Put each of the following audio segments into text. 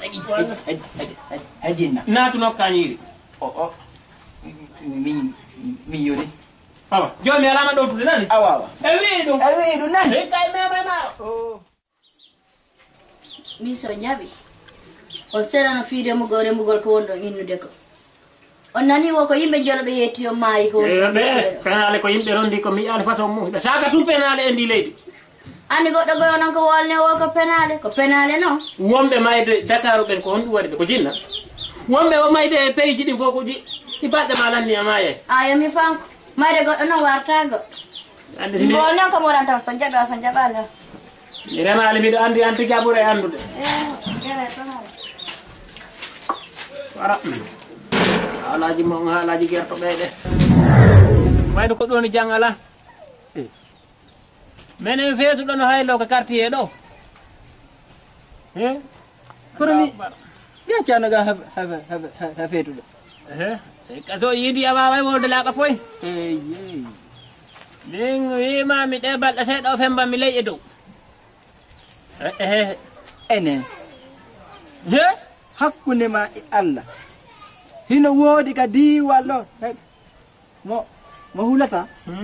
hajinna natuno kañiri o mi yoni awa joni alama ɗo tude nani awa e wiiɗum nani e kay memema o min so jaɓi on seɗano fiide remugol ko wonɗo innude ko on nani wo ko yimɓe joloɓe yettiyo maayi ko ɓe penale ko yimɓe rondi ko mi yiyani façon mum ɓe saka tum penale e ndi leydi andi goɗɗo goyo noon ko wolne wo ko penale noon wonɓe mayde Dakar ɓen ko honɗum waɗi ɓe ko jinna wonɓe o mayde pays ji ɗin fof ko ɗi balɗe ma lanni e ma yey yomi fanko mayde goɗɗo noon warta goɗɗo ngol noon ko moɗan tan so jaɓi o so jaɓali mi remali miɗo andi an tigui a ɓuura e andude wara haalaji mon haalaji guerto ɓeyɗe mayde ko ɗoni jang ala minen feesuɗo no haylo ko quartier ɗo kono mi yacanoga ha feetuɗo so yiidi a wawa wolde laaɓa poy eyi min wimami ɗe balɗe seeɗa o fembanmi ley e dow enen hakkunde ma e Allah hino woodi ka diwal ɗo mo hulata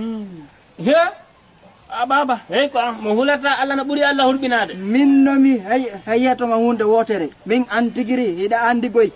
a baba hey ko mo hulata Allah no ɓuuri Allah hulɓinade min nomi hayiyatoma hunde wotere min antigiri hiɗa andi goy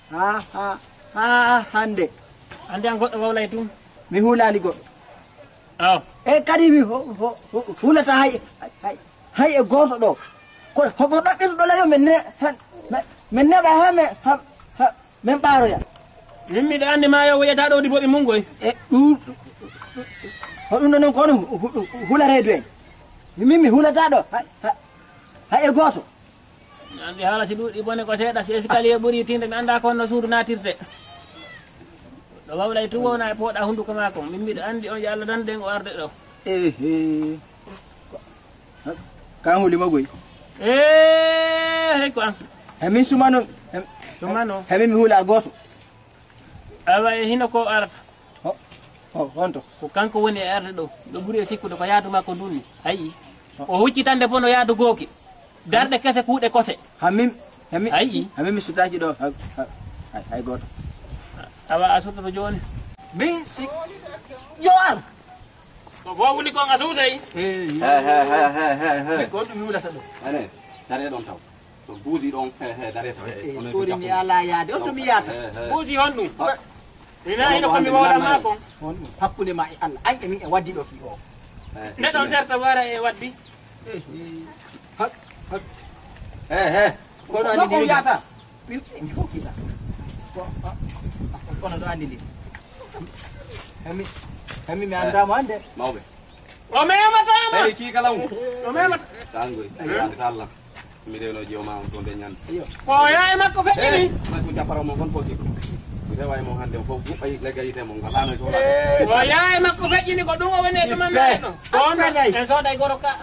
ha hande andi an goɗɗo wawlay tum mi hulani goɗɗo aw e kadi mi hulata hay e goto ɗo hoko ɗaɓɓito ɗo layo min neɗa ha min ɓaaroya min miɗo andi ma yo woyata ɗo di foɓe mungoy e ɗum hoɗum ɗo noon kono hularedu en min mi hulata ɗo hay e goto andi haala si ɗuuɗi bone ko seeɗa si escalier ɓuuri tinde mi anda kon no suudu natirde ɗo wawlay tu wona e pooɗa hunduko mako min mbiɗo andi on yo Allah dande en o arde ɗo kan hulima goy hey ko an hemin sumano hemin mi hula goto awa e hino ko arata honto ko kanko woni e arde ɗo ɗo ɓuuri e sikkude ko yaadu makko ndunni ayi o huccitande bono yaadu gooki darɗe kese kuuɗe kose ayi hamin mi sutaki ɗo hay goto awa a sutoto joni min si yo ar ko wowni kon a suutay ko ɗum mi hulata ɗo ane dare ɗon taw to buusi ɗon dare taw ɓuri mi ala yaade on to mi yata buusi hon ɗum mina hino komi wawɗama kon on ɗum hakkude ma e Allah an e min e waddi ɗo fi o neɗon serta wara e waddi kono andi ndi yata mi hokkita kono ɗo andi ndi hemi mi andamo ande mawɓe o mematama eyi ki kala o memata tangoy ande kallam mi rewno jewma on to nde ñande ko ya e makko feƴƴini ko jappara mo kon foti mi rewa e mo hande fof guɓɓa leggal yite mo galano to o ya e makko feƴƴini ko ɗum o woni e ɗumannaɗo ɗon en sooday goro ka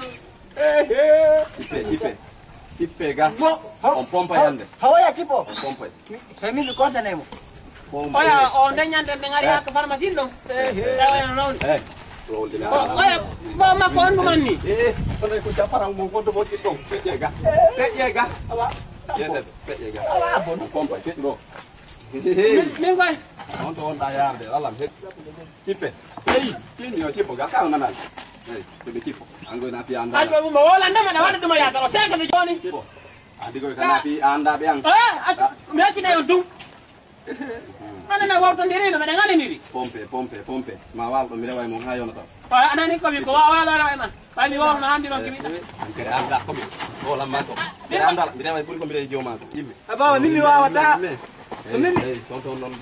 tippe ga on pompa yande hawoya tipo pompa hemi mi contanemo oya o ndeñande ɓe gari hakko pharmacie ɗon taweno noon oya bo makko on ɗuman ni onoy ko jappara mo gonɗo mo ɗiɗɗon feƴƴe ga feƴƴe ga on pompa feƴƴi ɗo min koy on to wonɗa yarde alam tippe eyi tinni o tippo ga kaw nanani eyi toɓe tippo angoy na fiya hay mo wolandema ɗa waɗa ɗuma yakaro sekami joni andi koy kana fi andaɓe an mi accinayi on tum anana wawtondirino mbeɗa gandaniri pompe ma walɗo mi rewa e mon ha yona taw anani komi ko wawalo rewa e man ɓay mi wawno handi noon kimiɗa kadi anda komi wolamma ko kadi andal mi rewa e ɓuuri ko mbiɗa e jewma ko yimɓe bawa min mi wawata eyi ton noon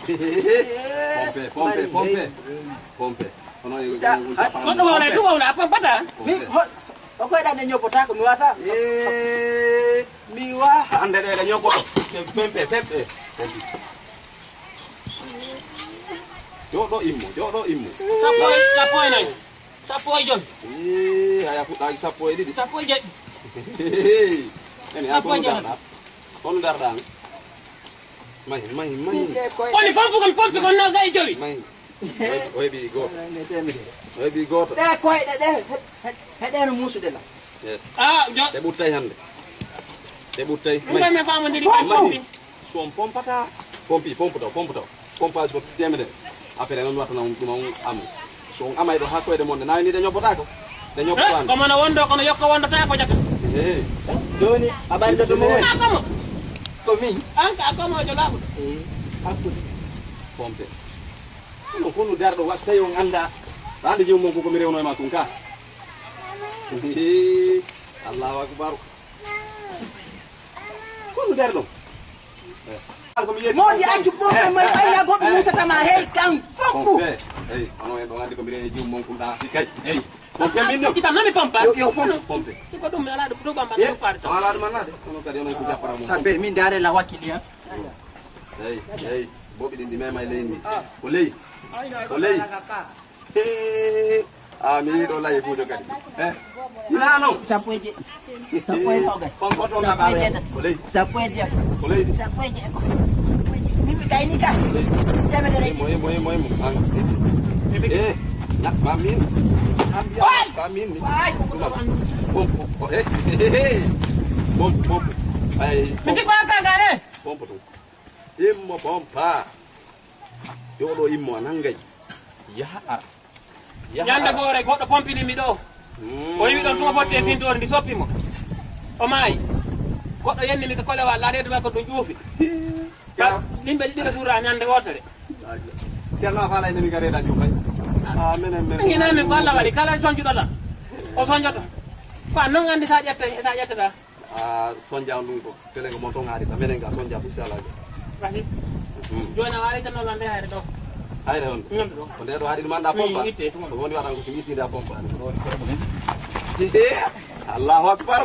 pompe hono goɗɗo wawla tu wawla a pompata o koyɗande ñobbota ko mi wata mi wa ande ɗeɗe ñoggoɗo pempe joɗo immo sappo e nayyi sappo e joni aya fuɗɗaki sappo e ɗiɗi sappo e jeɗɗi ene ha tono darɗa mahi koni pompe kon noga e joyi mahi o heeɓi goto ɗe koyɗe ɗe heɗeno muusude la ɗe ɓurtay hande te ɓurtay Ngai me famondiri kay. son pompata pomputo pompage ko temede après non watana ɗum am so amay ɗo ha koyde mon nawni de ñobbota ko de ñobbota Ko mana wondo kono yokko wondota ko jaka. Doni abanda to mo. Akamo. Ko min. Anka akamo jo labu. Hakkude. pompe ɗum ko nu darɗo was tawi on anda ande jomum mon koko mi rewno e ma tun ka allahu akbar ko nu darɗo Modi accu pompe may fayna goɗɗo musatama hey kan foppu. Hey, ono en ɗon andi ko mi rewi jomum mon kum ɗa si kay hey pompe min no Kita nani pompa. Yo pompe Siko ɗum mi ala ɗum bamba ɗum parta. ala ɗum annade kono kadi onon ko jappara mo Sabbe min dare la wakili ha. hey boɓi ɗin ɗi mema e leydi ndi o leyi mi yiɗo layi fuujo kadi ina noon Sappo e togay. pompoto ngaɓaɓe o leyi Sappo e jeego. o leydi Sappo e jeego. Mimi kayni ka. Temedere. moymo famin famin ni pompo pompo ay Mi siko aka gare. pompo to immo pompa yoɗo immo a nangay yaha ara Yande gore goɗɗo pompini mi ɗo. O wi ɗon tuma fotte findore ndi soppimo. O maayi. Goɗɗo yenni mi ko kolewa laɗedo makko ɗum ƴuufi. Yimɓe ɗiɗi suura ñande wotere. Kerna fala ene mi gareɗa jufay menen Ginami ko Allah waɗi kala soñjuɗo la. O soñjoto. Fa non andi sa ƴettata. sonja on ɗum ko tele ko mon ton haari menen ga sonja inchallah Rasi. Joni a waɗi tan noon nde hayre ɗo. hayre on Ñamde ɗo. ko nde ɗo haɗi ɗum anda pompa itte tuma. ko woni waɗan ko so ittide a pompa allahu akbar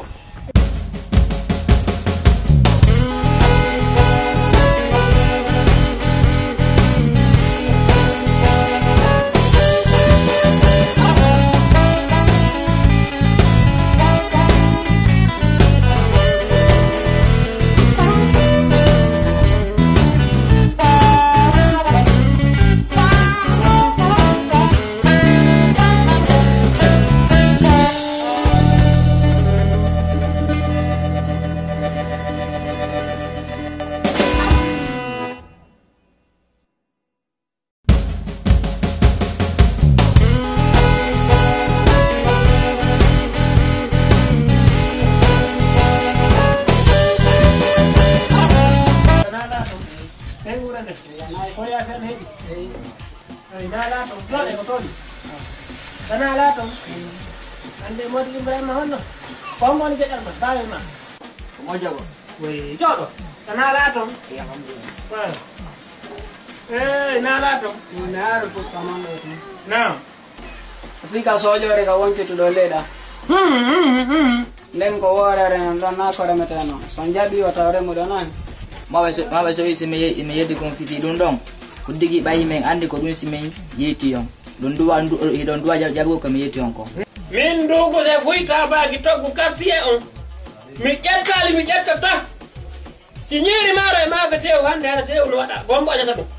Ande Modou Ibrahima honno ko moni jeɗal ma bawe ma Mo jago. oui joɗo kana ala toon nala toon Naaro ko kamando to. nam Afrika sojore ka wonti to do leda. Nden ko worere non don na ko remeteno. Son jabi o tawre mo do non. maɓe so wi si mi yeddi kon fiti ɗum ɗon ko digi ɓayi men andi ko ɗum simin yetti on ɗum ɗon duwa jaɓgo ko mi yetti on ko min ndugu se fuyta baki toggu quartier on mi ƴettali mi ƴettata si ñiiri maaro e maaga tew hande hana tewno waɗa gombo añata ɗum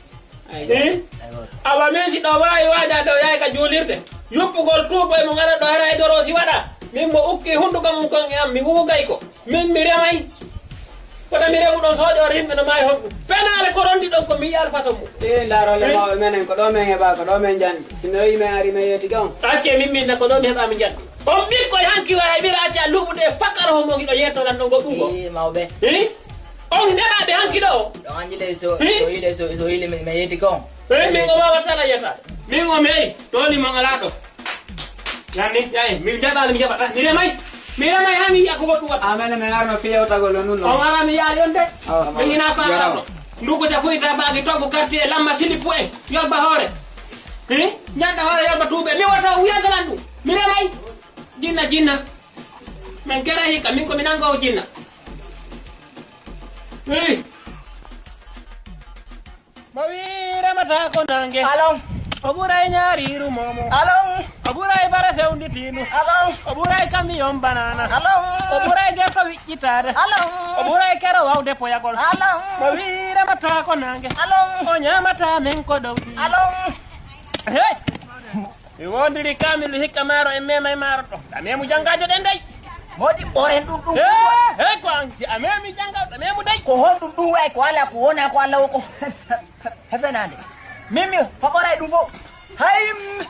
awa min si ɗo wawi waja dow yahay ka juulirde yuppugol tuubo e mo gara ɗo hara e dorosi waɗa min mo ukki hunduko mum kon e am mi wugay ko min mi remay kota mi remu ɗon sooƴore yimɓe no maayi honɗum penale ko rondi ɗon ko mi yiya alfato mum Laaro le mawɓe menen ko ɗo men heɓa ko ɗo men jandi. Si mi wi men ari men yetti gon. acce min min ko ɗo mi heɓami jandi on ɓikkoye hanki wara e ɓira acce a luɓude e fakkara homo hiɗo yettoɗan ɗon goɗɗum go mawɓe on heɓaɓe hanki ɗo o ɗon anjide so yili mi yetti kon min o wawatala yetade min o meyi toni mon ala ɗo yanni yayi mi jaɓali mi jaɓata mi remay ha mi yiya ko goɗɗum waɗa Amene men arno fiyewtagol no nun on non. ara mi yaali on de mi hina ko alaɗo nduggoja foyta baki toggo quartier lamba silipu en yolba hoore ñanda hoore yolba tuuɓe mi wota wiyadalan ɗum mi remay jinna min kera hikka min komi nangowo jinna mo wi remata ko nangue Alon, o ɓuuray ñaariru momo alon, o ɓuuray bara fewnditinu alon, o ɓuuray camion banana alon, o ɓuuray gerto wiƴƴitade alon, o ɓuuray kero wawde poyagol alon, mo wi remata ko nangue alon, o ñamata men ko ɗowɗi alon. hey mi wondiri kamilu hikka maaro e mema e maaro ɗo ka memu janggajo ɗen dey modi boren dum ko anti amemi janga amemu dai ko hon dum way ko ala ko wona ko Allah ko hefenande mimi hoɓoray ɗum fof hay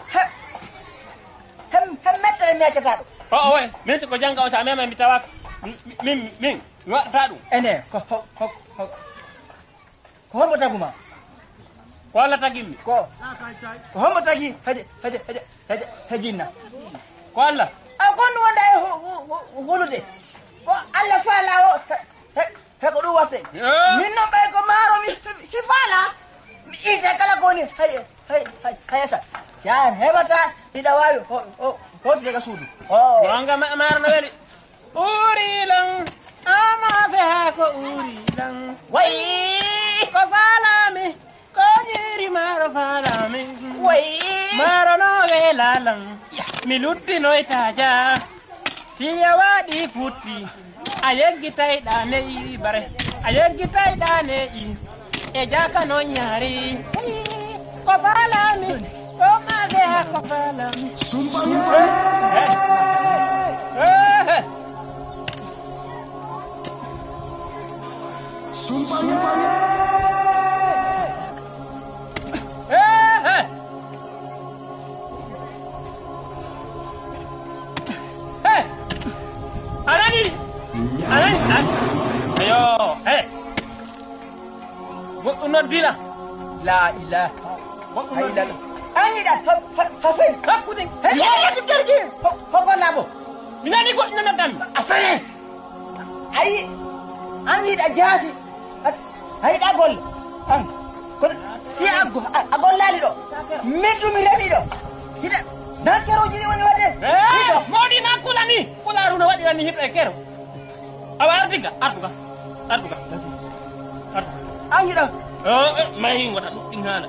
hem mettere mecata ɗum oy min siko janga o sa mema mi tawaka min waɗata ɗum ene ko hombo taguma ko Allah tagimmi ko hombo tagi hajinna ko Allah a gonɗu wonda e holude ko Allah faala o heko ɗum watte min noon ɓay ko maaro mi faala mi ite kala koni hayasa si an heɓata ina wawi hotidega suudu gonga maaro no weeli urilan amafe ha ko urilan wayi ko faalami ko ñiri maaro faalami wayi maaro no weelalan mi luddinoytaja siya waɗi futti a yeggitayɗa neyi bare a yeggitayɗa neyi e jaka no ñaari ko faalami ko mafe ha ko faalami ayo goɗɗo noddira la ilaha illallah angiɗa hafen hakkude yeɗum jargi hogollabo mi nani goɗɗo noddanmi a fene ayi an yiɗa jaasi a yiɗa golle an kono si a gollali ɗo min ɗumi remi ɗo hiɗa dankeroji ni woni wadde moɗi na kula ni kularu no waɗirani hiɗo e kero awa ardiga arduga an yiɗa mayi wata ɗuɗɗi haala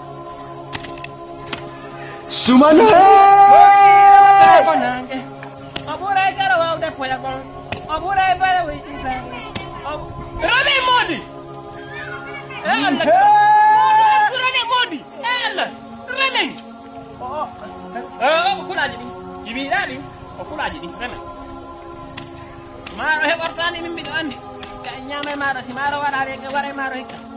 sumano ko nange o ɓuuray kero wawde poyagol o ɓuuray bare weyɗitare rode moodi e Allah rode moodi e Allah remen ko kulaji ɗi yimiɗa ɗi ko kulaji ɗi remen maaro heɓortani min mbiɗo andi ka ñaame maaro si maaro waɗare wara maaro hikka